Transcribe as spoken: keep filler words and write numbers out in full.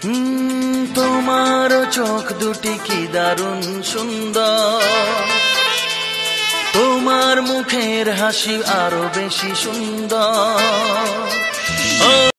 তোমার চোখ দুটি কি দারুণ সুন্দর, তোমার মুখের হাসি আরো বেশি সুন্দর।